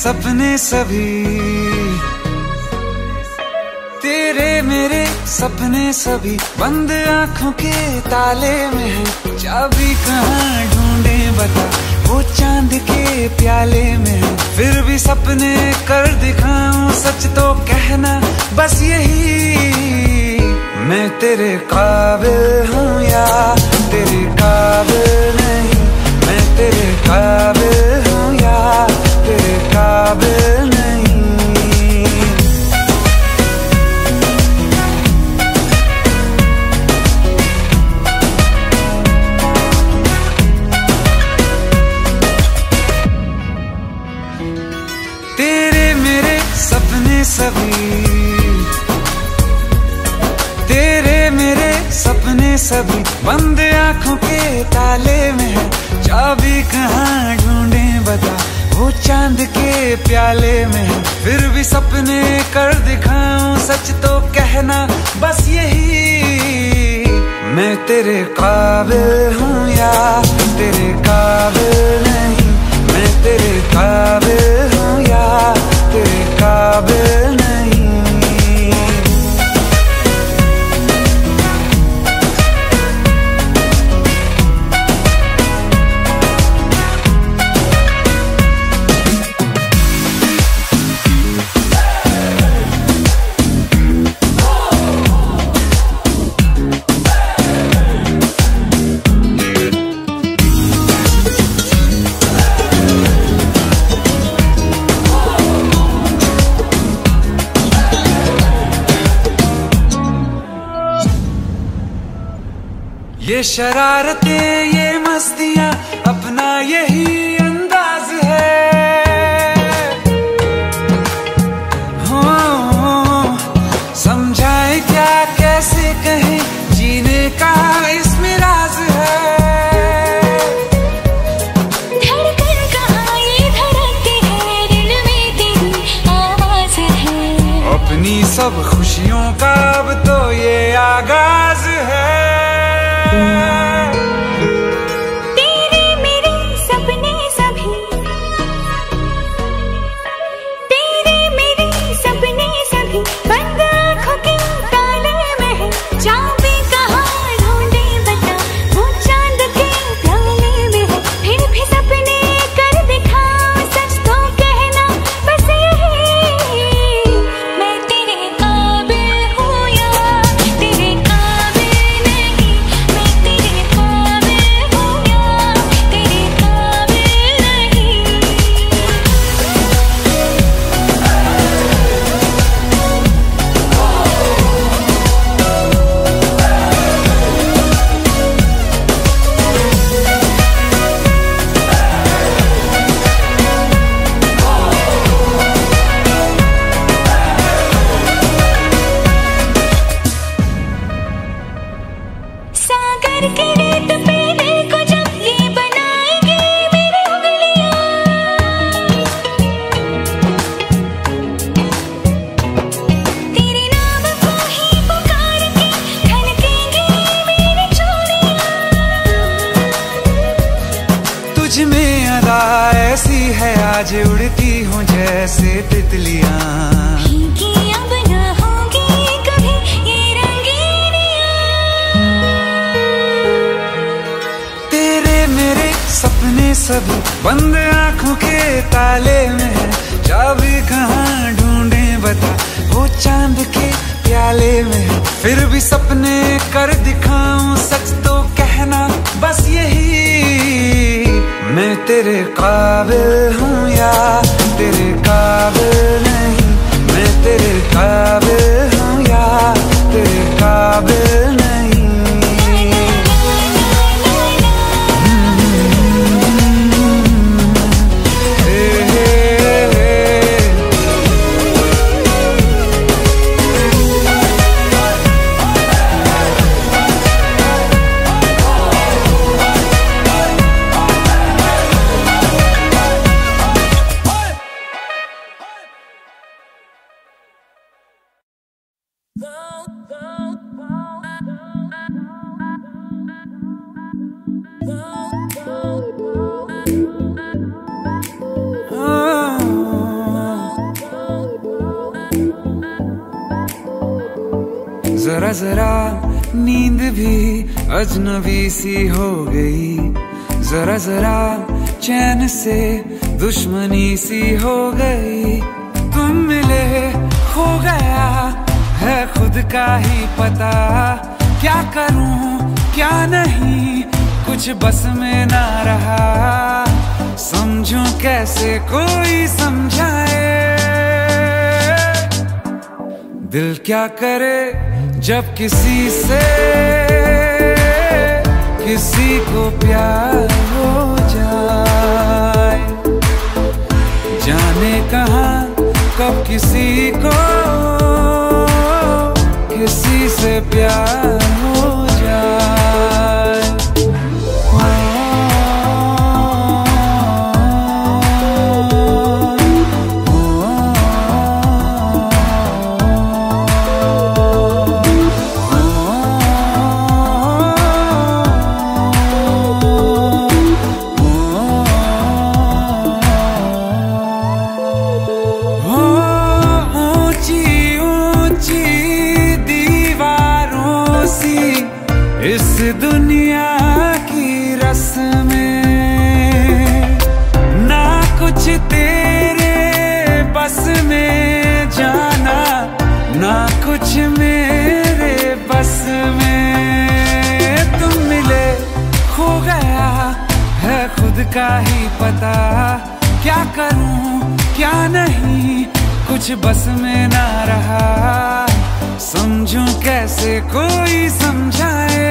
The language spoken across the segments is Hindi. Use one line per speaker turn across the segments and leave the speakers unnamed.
सपने सभी, तेरे मेरे सपने सभी बंद आंखों के ताले में है। चाबी कहाँ ढूंढे बता, वो चांद के प्याले में है। फिर भी सपने कर दिखाऊं, सच तो कहना बस यही, मैं तेरे काबिल हूँ या तेरे काबिल नहीं। मैं तेरे काबिल हूँ या तेरे काबिल नहीं। तेरे मेरे सपने सभी, तेरे मेरे सपने सभी बंद आंखों के ताले में है। चाबी कहाँ ढूंढे बता, वो चांद के प्याले में है। फिर भी सपने कर दिखाऊं, सच तो कहना बस यही, मैं तेरे काबिल हूँ या तेरे काबिल नहीं। मैं तेरे काबिल हूँ या तेरे काबिल नहीं। ये शरारतें ये मस्तियाँ अपना यही अंदाज है। हो समझाए क्या कैसे कहें, जीने का इसमें राज है।
धड़कन कहाँ ये धड़कती है, दिल में तेरी आवाज है।
अपनी सब खुशियों का अब तो ये आगाज है।
तेरे मेरे सपने सभी, तेरे मेरे सपने सभी बंद आंखों के ताले में है। चाबी कहाँ ढूंढे बता, वो चांद के प्याले में है। फिर भी सपने कर दिखाऊं, सच तो कहना बस यही, मैं तेरे काबिल हूँ या तेरे काबिल नहीं। मैं तेरे काबिल हूँ या तेरे काबिल नहीं। सागर के रेत पे दिल को जब ये बनाएंगे मेरी उंगलियां, तेरे नाम को ही पुकार के खनकेंगे मेरी चूड़ियां।
तुझ में अदा ऐसी है, आज उड़ती हूँ जैसे तितलियाँ।
कि अब न होगी कभी ये रंगीनियां।
तेरे मेरे सपने सभी बंद आंखों के ताले में है। चाबी कहाँ ढूंढे बता, वो चांद के प्याले में है। फिर भी सपने कर दिखाऊं, सच तो कहना बस यही, मैं तेरे काबिल हूँ या तेरे काबिल नहीं। मैं तेरे काबिल हूँ या तेरे काबिल नहीं। जरा जरा नींद भी अजनबी सी हो गई, जरा जरा चैन से दुश्मनी सी हो गई। तुम मिले खो गया है खुद का ही पता, क्या करूं क्या नहीं कुछ बस में ना रहा। समझूं कैसे कोई समझाए, दिल क्या करे जब किसी से किसी को प्यार हो जाए। जाने कहाँ कब किसी को किसी से प्यार हो जाए। इस दुनिया की रस्में ना कुछ तेरे बस में जाना, ना कुछ मेरे बस में। तुम मिले खो गया है खुद का ही पता, क्या करूं क्या नहीं कुछ बस में ना रहा। समझूं कैसे कोई समझाए,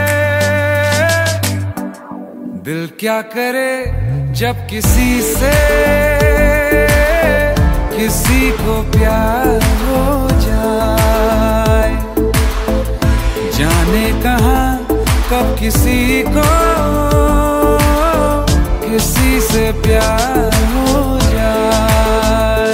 दिल क्या करे जब किसी से किसी को प्यार हो जाए। जाने कहाँ कब किसी को किसी से प्यार हो जाए।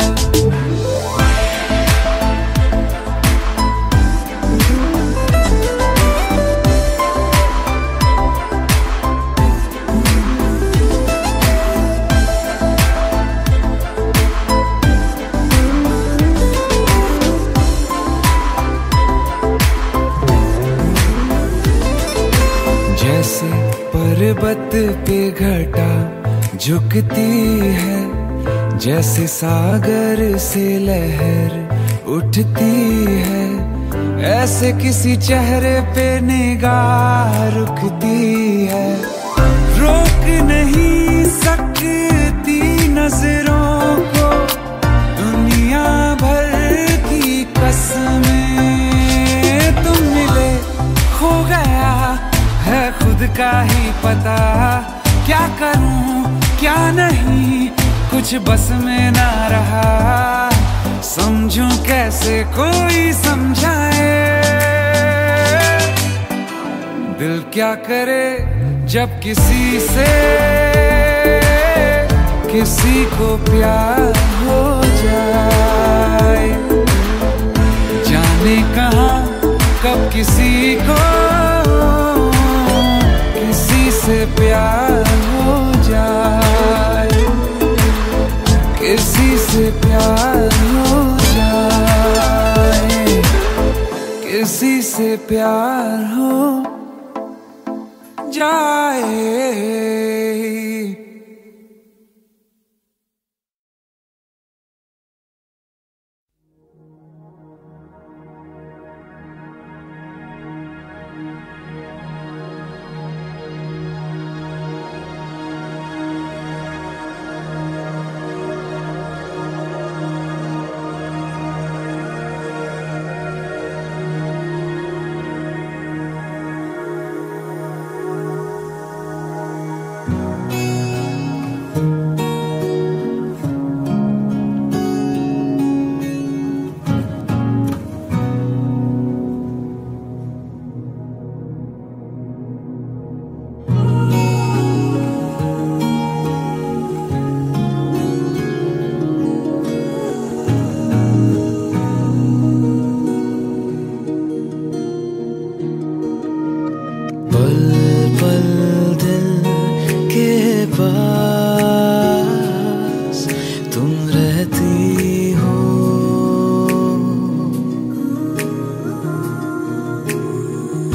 जैसे पर्वत पे घटा झुकती है, जैसे सागर से लहर उठती है, ऐसे किसी चेहरे पे निगाह रुकती है। रोक नहीं सकती नजरों को दुनिया भर की कसमें। तुम मिले खो गया है खुद का ही पता, क्या करूं क्या नहीं कुछ बस में ना रहा। समझूं कैसे कोई समझाए, दिल क्या करे जब किसी से किसी को प्यार हो जाए। जाने कहाँ कब किसी को किसी से प्यार हो जाए, किसी से प्यार हो जाए, किसी से प्यार हो जाए।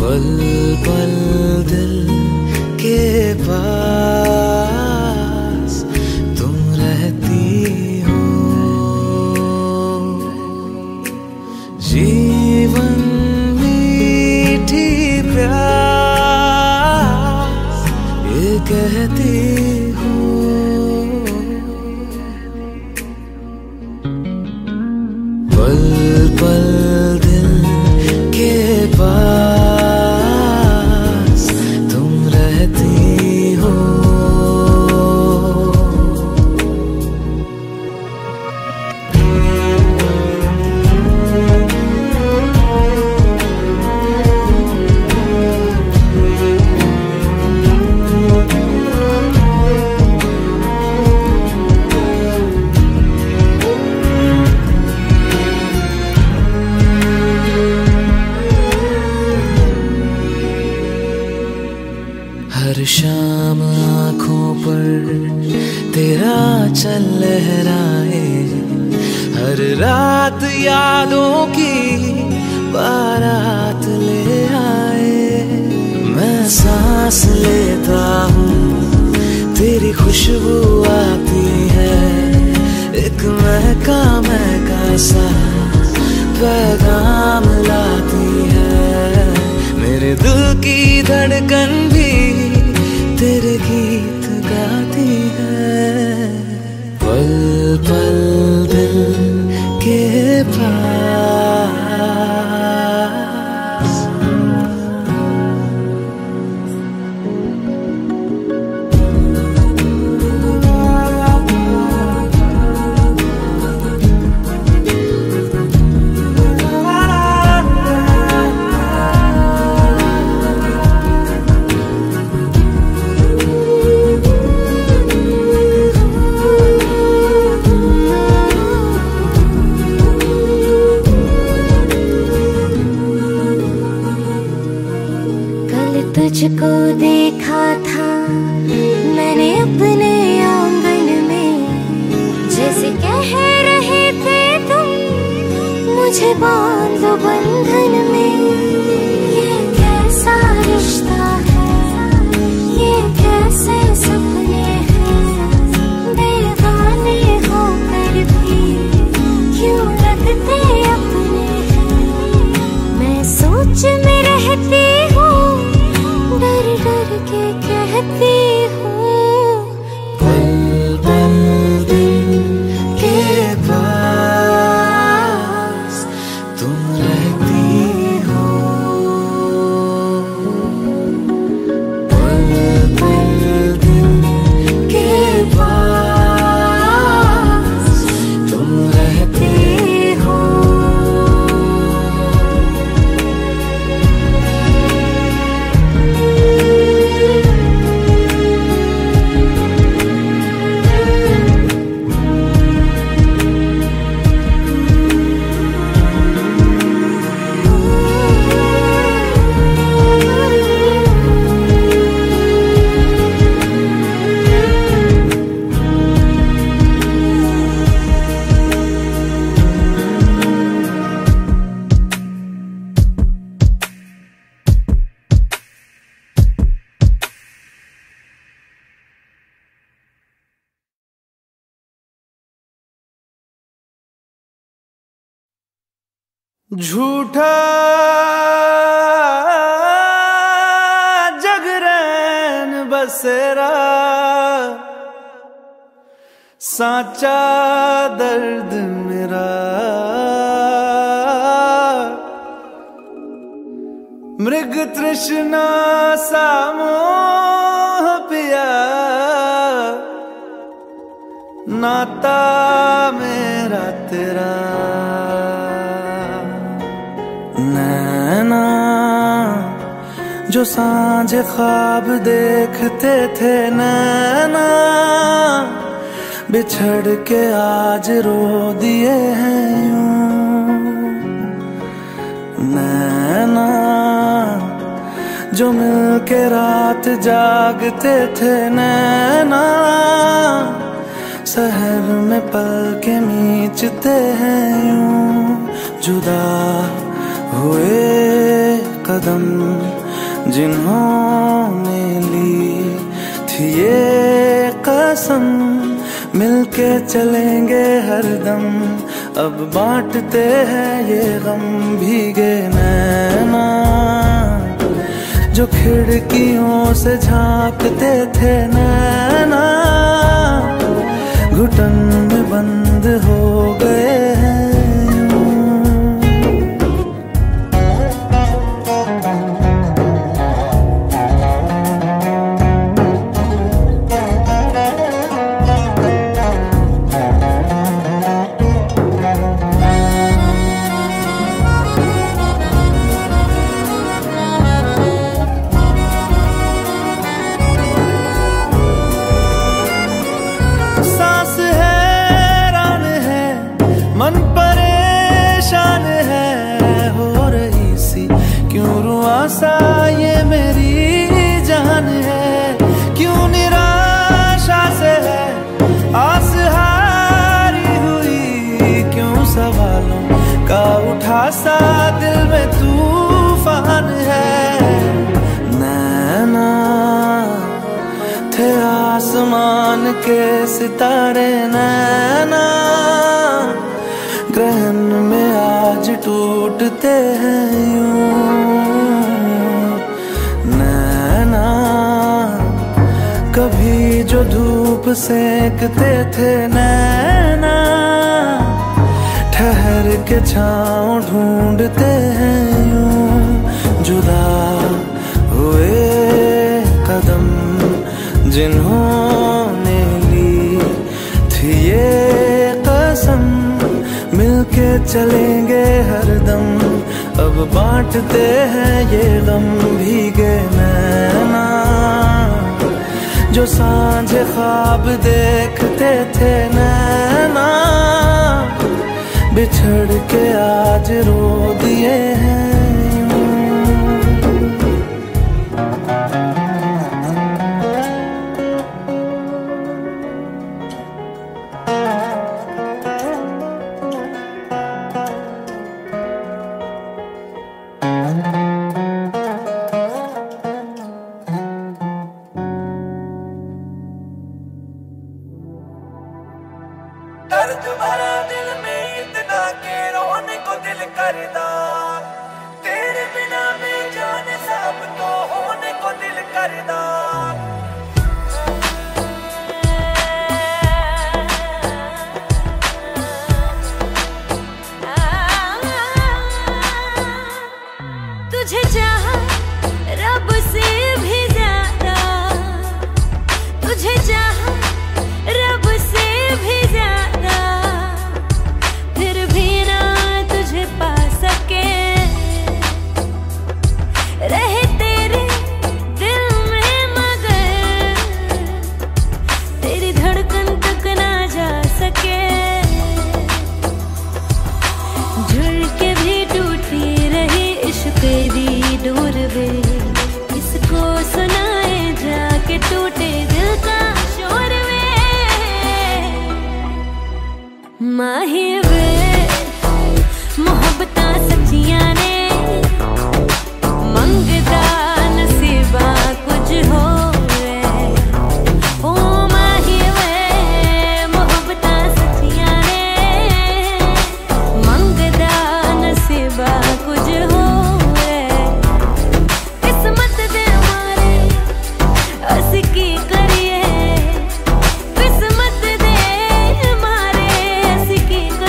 पल पल दिल के पास तुम रहती हो, जीवन मीठी प्यास ये कहती हो। पल पल दिल के पास तुम रहती हो। हर शाम आँखों पर तेरा चल लहराए, हर रात यादों की बारात ले आए। मैं सांस लेता हूँ तेरी खुशबू आती है, एक महका महका सा पैगाम लाती है। मेरे दिल की धड़कन भी तेरे गीत गाती है। पल पल दिल के पास
तुझको देखा था मैंने अपने आंगन में, जैसे कह रहे थे तुम मुझे बांध लो बंधन में। ये कैसा रिश्ता है, ये कैसे सपने हैं, दीवाने होकर भी क्यों लगते अपने हैं। मैं सोच में रहती हूँ, डर डर के कहती हूँ। पल पल दिल के पास तुम रहती हो, पल पल दिल के पास तुम रहती हो।
झूठा जगरैन बसेरा, साचा दर्द मेरा। मृग तृष्णा सा मोह पिया, नाता मेरा तेरा। नैना जो सांझे ख्वाब देखते थे, नैना बिछड़ के आज रो दिए हैं यूं। नैना जो मिल के रात जागते थे, नैना शहर में पल के मीचते हैं यूं। जुदा हुए
कदम जिन्होंने ली थी ये कसम, मिलके चलेंगे हरदम, अब बांटते हैं ये गम। भीगे नैना जो खिड़कियों से झांकते थे नैना, घुटन में बंद हो गए हैं। मन परेशान है हो रही सी, क्यों रुआसा ये मेरी जान है, क्यों निराशा से है आस हारी हुई, क्यों सवालों का उठा सा दिल में तूफान है। नैना थे आसमान के सितारे, नैना ग्रहण में आज टूटते हैं यूं। नैना कभी जो धूप सेकते थे नैना, ठहर के छाँव ढूंढते हैं यूं। जुदा हुए कदम जिन्होंने ली थी ये कसम, मिलके चलेंगे हरदम, अब बांटते हैं ये गम। भीगे नैना जो सांझे ख्वाब देखते थे नैना, बिछड़ के आज रो दिए हैं।
दर्द भरा दिल में इतना के रोने को दिल करदा, तेरे बिना बेजान सब तो होने को दिल करदा।
तुझे चाहा रब से भी ज्यादा, तुझे चाहा रब से भी ज्यादा, फिर भी ना तुझे पा सके, रहे तेरे दिल में मगर तेरी धड़कन तक ना जा सके। जुड़ के भी टूटी रही इश्क दी डोर वे, किसको सुनाए जाके टूटे दिल का शोर वे। माही वे मोहब्बतां सच्चियां ने, मंगदा नसीबा कुछ हो वे। ओ माही वे मोहब्बतां सच्चियां ने, मंगदा नसीबा कुछ हो वे। किस्मत दे मारे असी की करिए, किस्मत दे मारे असी की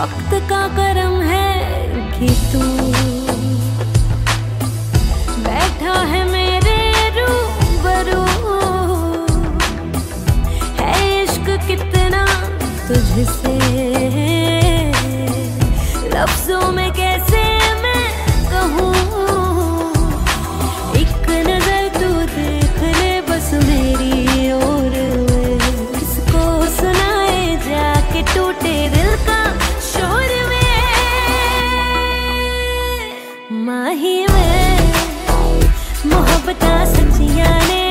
वक्त का करम है कि तू बैठा है मेरे रूबरू। है इश्क कितना तुझसे लफ्जों में कैसे मैं कहूँ। एक नजर तू देख ले बस मेरी ओर, किसको सुनाए जाके टूटे दिल का शोर में। माही में मोहब्बतां सच्चियां ने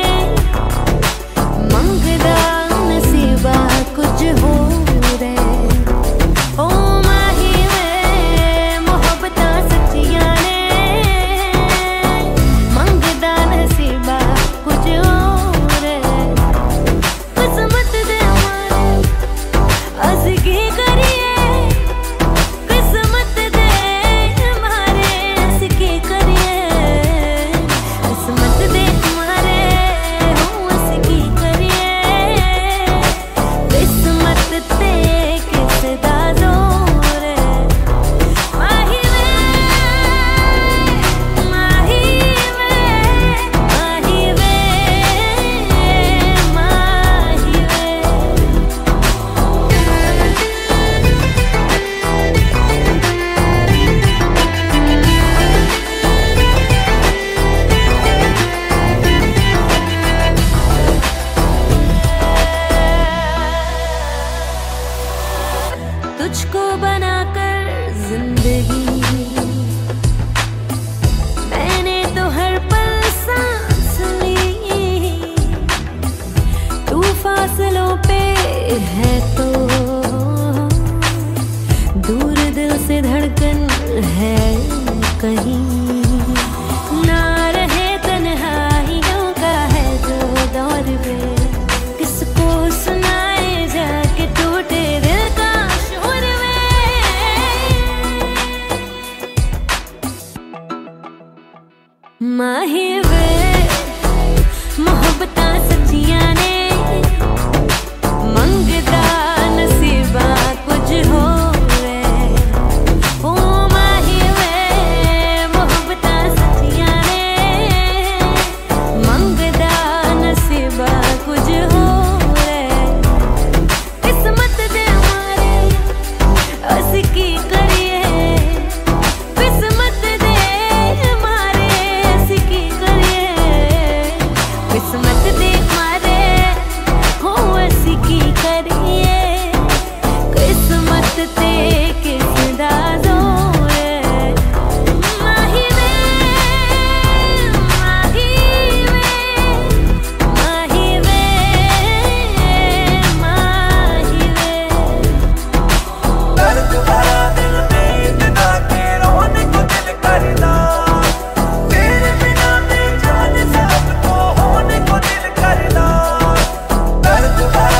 मंगदा नसीबा कुछ हो रे। ओ माही में मोहब्बतां सच्चियां ने मंगदा नसीबा कुछ हो रे। किस्मत दे हमारे अस की करिए, किस्मत दे हमारे अस की करिए। किस्मत दे हमारे हम अस की करिए। किस्मत ते किसदा जोर है। माही वे, माही वे, माही वे, माही तुझको बनाकर जिंदगी मैंने तो हर पल सांस ली। तू फासलों पे है तो दूर दिल से धड़कन है कहीं। ना रहे तन्हाइयों का है जो दौर पे, किसको सुनाए जाके टूटे दिल का शोर में। माही वे मोहब्बतां सच्चियां ने मंगदा नसीबा कुछ हो रे। ओ माही वे मोहब्बतां सच्चियां ने मंगदा नसीबा कुछ हो रे। किस्मत दे हमारे अस की करिए। किस्मत दे हमारे अस की करिए। किस्मत दे हमारे हो अस की करिए। किस्मत ते किसदा जोर है। माही वे, माही वे, माही वे, माही वे।
दर्द भरा दिल में इतना के रोने को दिल करता, तेरे बिना बेजान सबको होने को दिल करता। दर्द भरा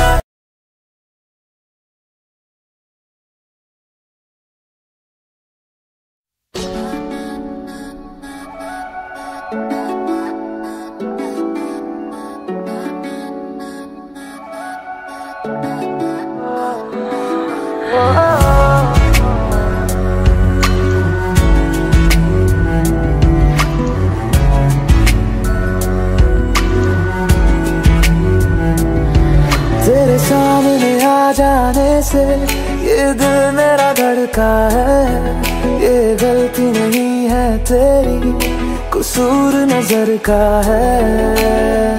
तेरे सामने आ जाने से ये दिल मेरा धड़का है। ये गलती नहीं है तेरी, कसूर नजर का है।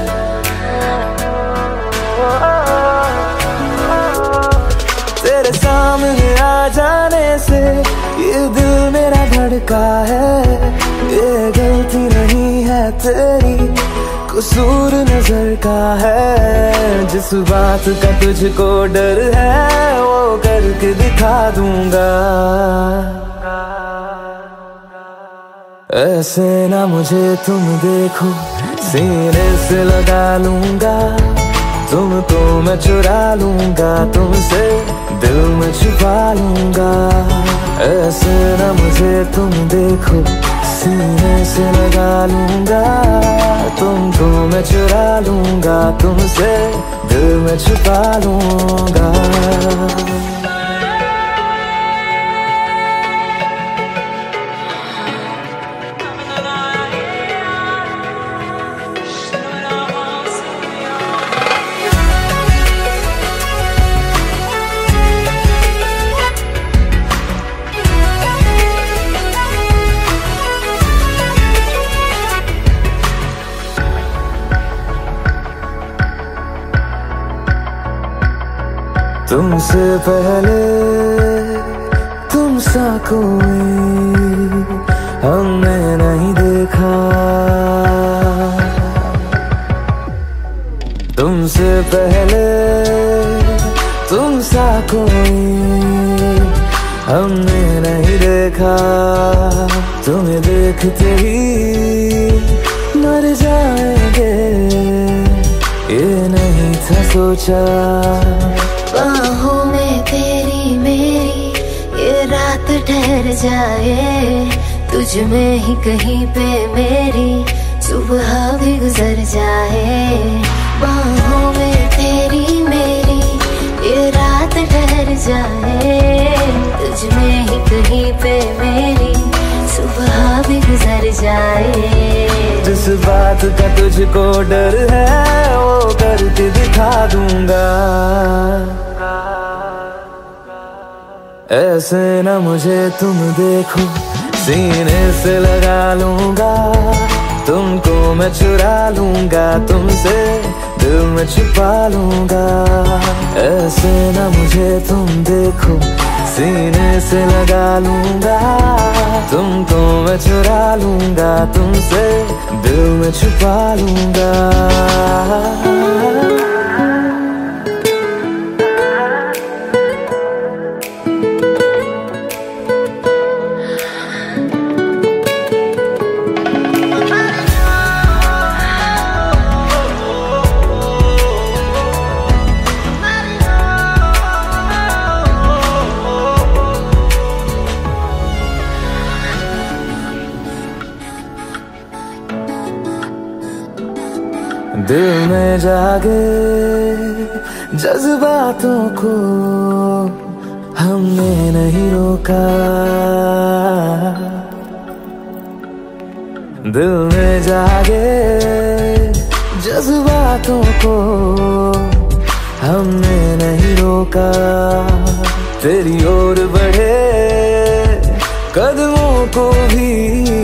तेरे सामने आ जाने से ये दिल मेरा धड़का है। ये गलती नहीं है तेरी, कसूर नजर का है। जिस बात का तुझको डर है वो करके दिखा दूंगा। ऐसे ना मुझे तुम देखो, सीने से लगा लूंगा। तुमको मैं चुरा लूंगा, तुमसे दिल में छुपा लूंगा। ऐसे ना मुझे तुम देखो, सीने से लगा लूंगा। तुमको मैं चुरा लूंगा, तुमसे दिल में छुपा लूंगा। तुमसे पहले तुम सा कोई हमने नहीं देखा, तुमसे पहले तुम सा कोई हमने नहीं देखा। तुम्हें देखते ही मर जाएंगे, ये नहीं था सोचा।
बाहों में तेरी मेरी ये रात ठहर जाए, तुझ में ही कहीं पे मेरी सुबह भी गुजर जाए। बाहों में तेरी मेरी ये रात ठहर जाए, तुझ में ही कहीं पे मेरी सुबह भी गुजर जाए।
जिस बात का तुझको डर है वो करके दिखा दूंगा। ऐसे न मुझे तुम देखो, सीने से लगा लूंगा, तुमको मैं चुरा लूंगा, तुमसे दिल में छुपा लूंगा। ऐसे न मुझे तुम देखो, सीने से लगा लूंगा, तुमको मैं चुरा लूंगा, तुमसे दिल में छुपा लूंगा। दिल में जागे जज्बातों को हमने नहीं रोका, दिल में जागे जज्बातों को हमने नहीं रोका। तेरी ओर बढ़े कदमों को भी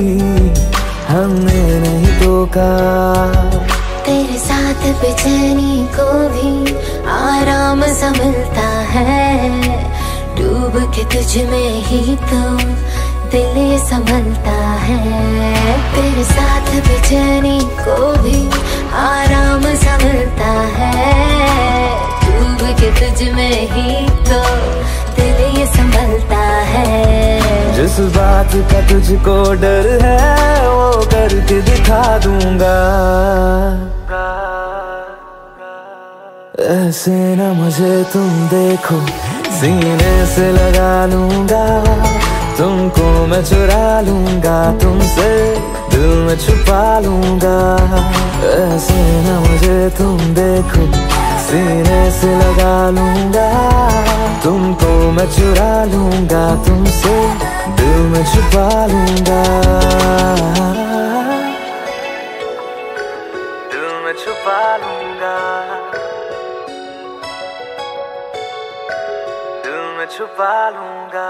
हमने नहीं टोका।
तेरे साथ बेचैनी को भी आराम सा मिलता है, डूब के तुझ में ही तो दिल ये संभलता है। तेरे साथ बेचैनी को भी आराम सा मिलता है, डूब के तुझ में ही तो दिल ये संभलता है।
जिस बात का तुझको डर है वो करके दिखा दूंगा। ऐसे न मुझे तुम देखो, सीने से लगा लूंगा, तुमको मैं चुरा लूंगा, तुमसे दिल में छुपा लूंगा। ऐसे न मुझे तुम देखो, सीने से लगा लूंगा, तुमको मैं चुरा लूंगा, तुमसे दिल में छुपा लूंगा, दिल में छुपा लूंगा, दिल में छुपा लूंगा।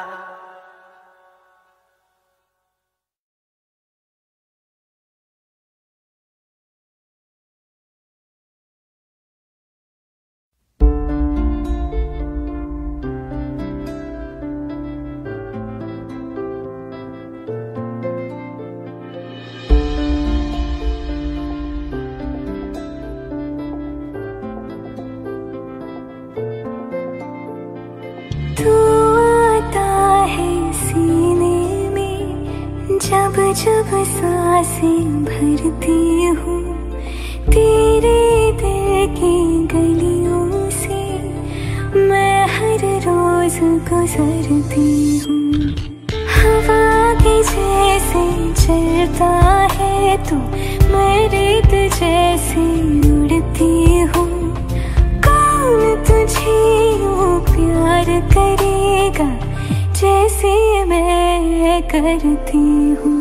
तू आता है सीने में, जब जब सांसें भरती हूँ, तेरे दिल की गलियों से मैं हर रोज गुजरती हूँ। हवा के जैसे चलता है तू, मैं रेत जैसे उड़ती हूँ। कौन तुझे यूं प्यार करेगा जैसे मैं करती हूँ।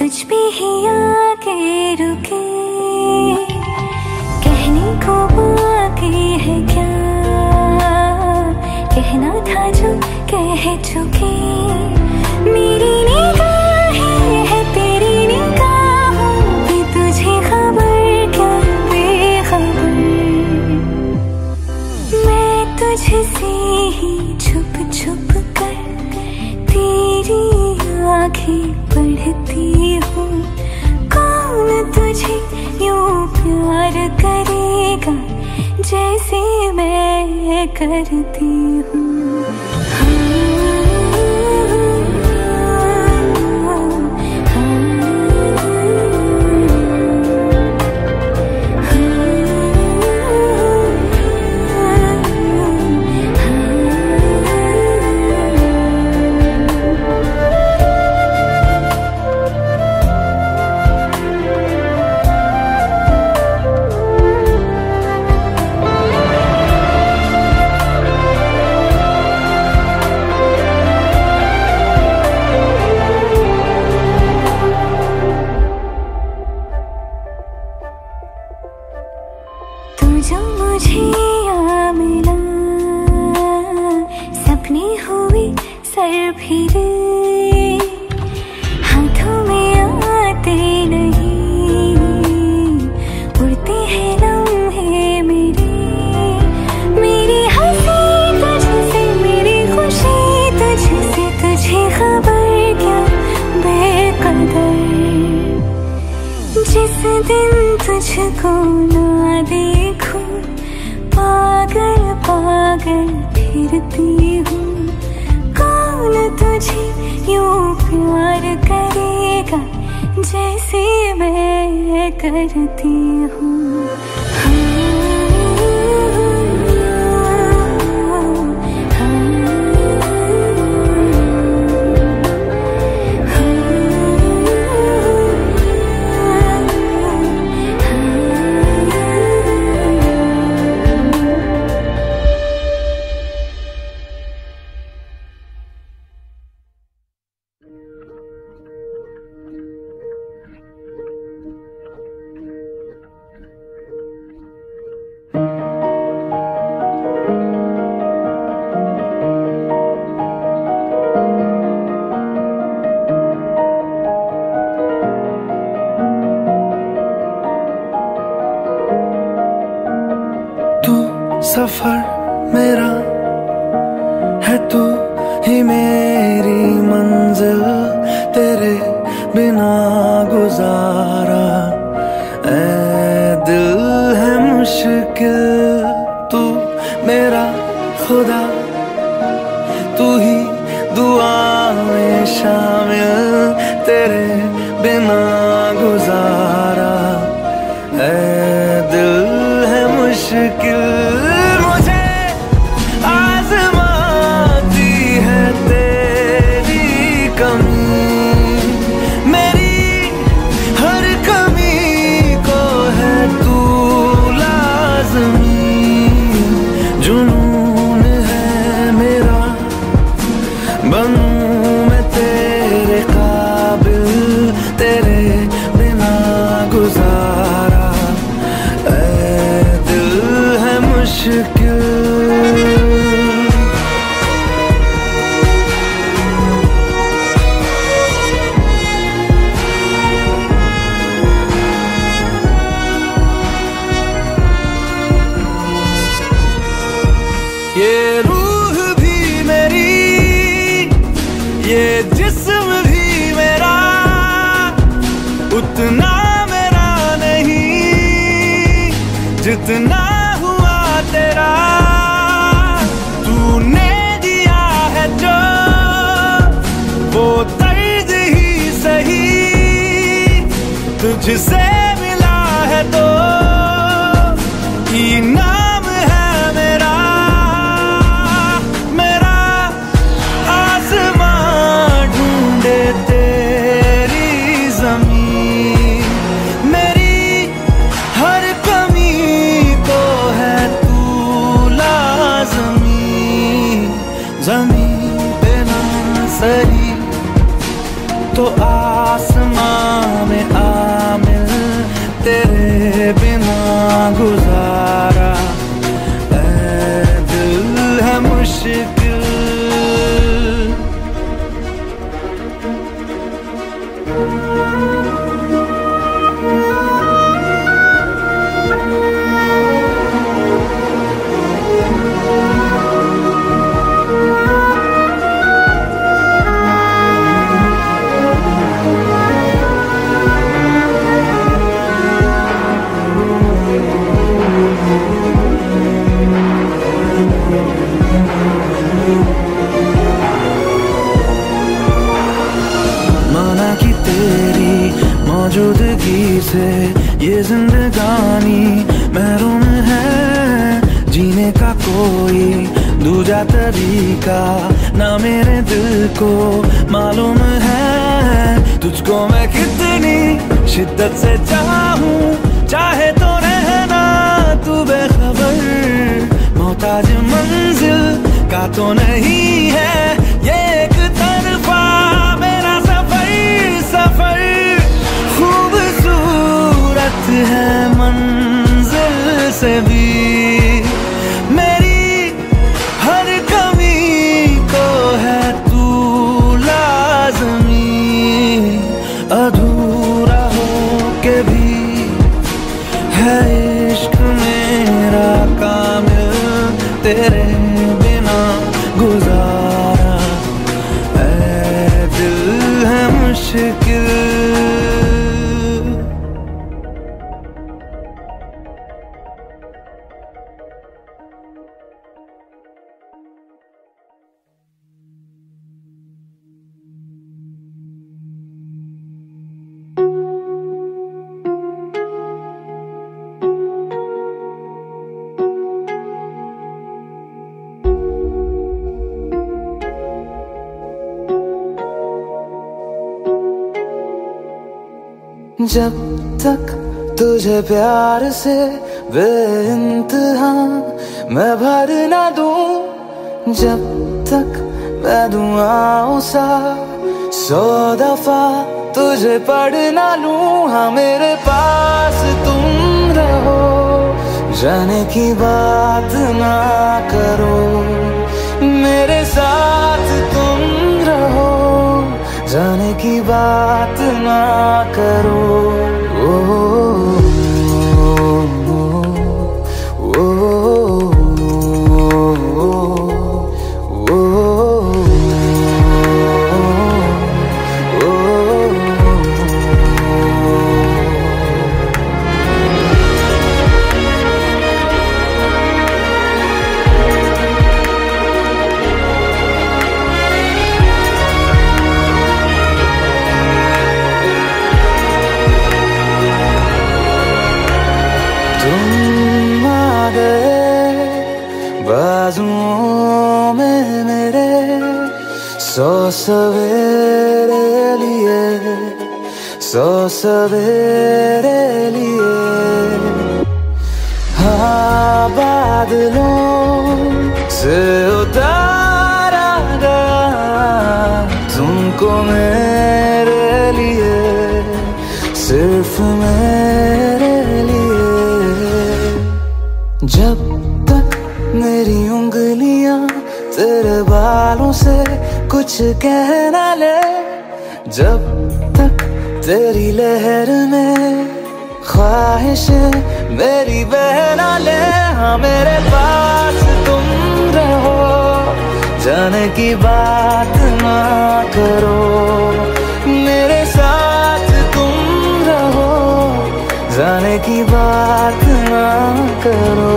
कुछ भी ही आके रुके, कहने को बाकी है क्या, कहना था जो कह चुके। मेरी निगाहें है तेरी निगाहों की, तुझे खबर क्या बेखबर। मैं तुझसे ही छुप छुप कर तेरी आँखें पढ़ती हूँ। कौन तुझे यूं प्यार करेगा जैसे मैं करती हूँ। जो मुझे यहाँ मिला, सपने हुए सर फिरे, हाथों में आते नहीं, उड़ते हैं लम्हे मेरे। मेरी हंसी तुझसे, मेरी खुशी तुझसे, तुझे खबर क्या बेकदर। जिस दिन तुझको ना देखूं, पागल पागल फिरती हूँ। कौन तुझे यूं प्यार करेगा जैसे मैं करती हूँ।
सफर मेरा है, तू ही मेरी मंजिल, तेरे बिना गुजारा ऐ दिल है मुश्किल। तू मेरा खुदा, तू ही दुआ में शामिल, तेरे बिना गुजारा ऐ दिल है मुश्किल। जुनून है मेरा, बनूं मैं तेरे काबिल, तेरे बिना गुजारा ऐ दिल है मुश्किल। ये रूह भी मेरी, ये जिस्म भी मेरा, उतना मेरा नहीं जितना हुआ तेरा। तूने दिया है जो वो दर्द ही सही, तुझसे मिला है तो इनाम है मेरा।
जमीन पे ना सही तो आसमां
तेरे बिना गुजारा ऐ दिल है मुश्किल। माना कि तेरी मौजूदगी से ये जिंदगानी महरूम है, जीने का कोई दूजा तरीका ना मेरे दिल को मालूम है। तुझको मैं कितनी शिद्दत से चाहूं, चाहे तो रहना तू बेखबर, मोहताज मंजिल का तो नहीं है ये एक तरफा मेरा सफर। खूबसूरत है मंजिल से भी मेरी हर कमी को है तू लाज़मी, अधूरा हो के भी है इश्क मेरा कामिल, तेरे बिना गुजारा ऐ दिल है मुश्किल। जब तक तुझे प्यार से बेइंतहा मैं भर ना दूं, जब तक मैं दुआओं सा 100 दफा तुझे पढ़ ना लूं, हाँ मेरे पास तुम रहो, जाने की बात ना करो, मेरे साथ तुम रहो, जाने की बात ना करो। तुम आ गए बाजुओं में मेरे, 100 सवेरे लिए, 100 सवेरे लिए, हाँ बादलों से उतारा गया तुमको मेरे लिए, सिर्फ मेरे लिए। जब तक मेरी उंगलियां तेरे बालों से कुछ कह ना ले, जब तक तेरी लहर में ख्वाहिशें मेरी बह ना ले, हाँ मेरे पास तुम रहो, जाने की बात ना करो, मेरे साथ तुम रहो, जाने की बात ना करो।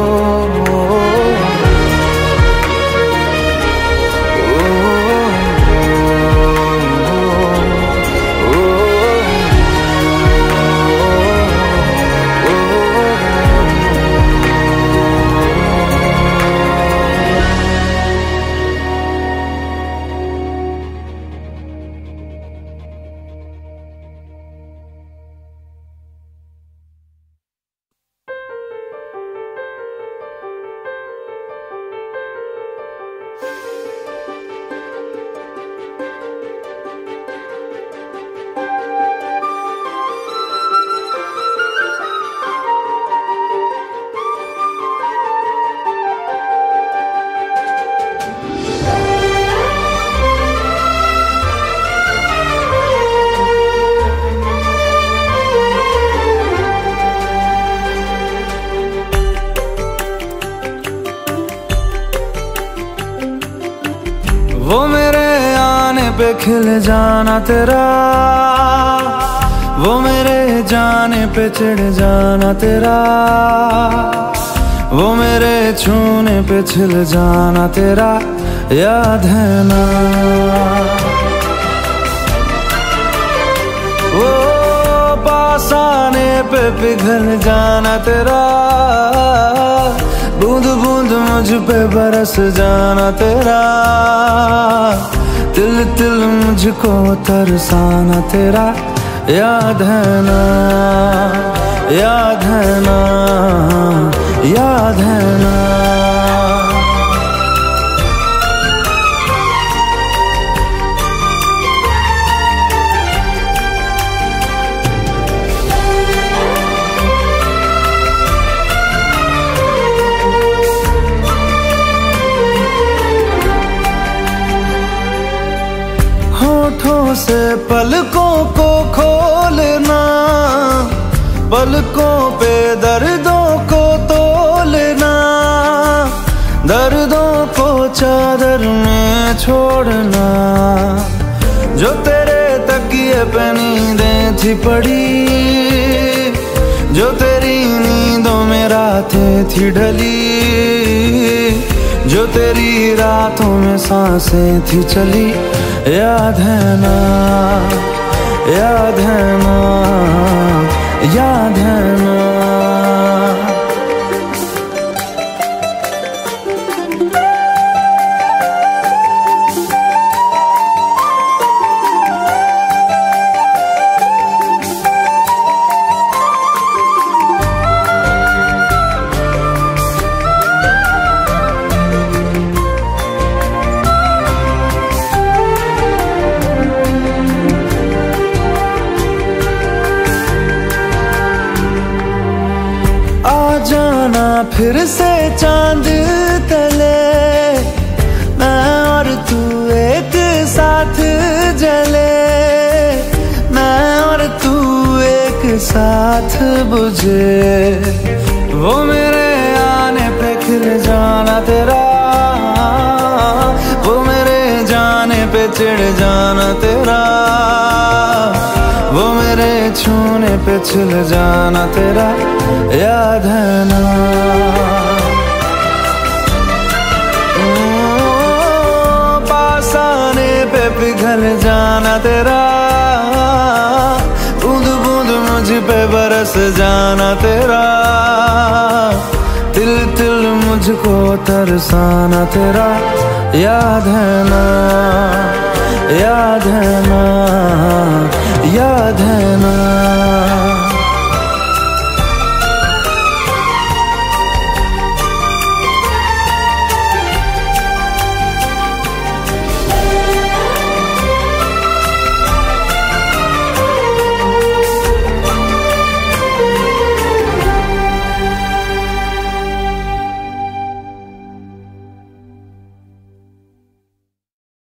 पे खिल जाना तेरा, वो मेरे जाने पे चिढ़ जाना तेरा, वो मेरे छूने पे छिल जाना तेरा, याद है ना। वो पास आने पे पिघल जाना तेरा, बूंद बूंद मुझ पे बरस जाना तेरा, तिल तिल मुझको तरसाना तेरा, याद है ना, याद है ना, याद है ना। होठों से पलकों को खोलना, पलकों पे दर्दों को तोलना, दर्दों को चादर में छोड़ना, जो तेरे तकिए पे नींदें थी पड़ी, जो तेरी नींदों में रातें थी ढली, जो तेरी रातों में सांसें थी चली, याद है ना, याद है ना, याद है ना। जाना फिर से चांद तले, मैं और तू एक साथ जले, मैं और तू एक साथ बुझे, वो मेरे आने पे खिल जाना तेरा, वो मेरे जाने पे चिढ़ जाना तेरा, वो मेरे छूने पे छिल जाना तेरा, याद है ना। पास आने पे पिघल जाना तेरा, बूंद बूंद मुझ पे बरस जाना तेरा, तिल तिल मुझको तरसाना तेरा, याद है ना, याद है ना, याद है ना।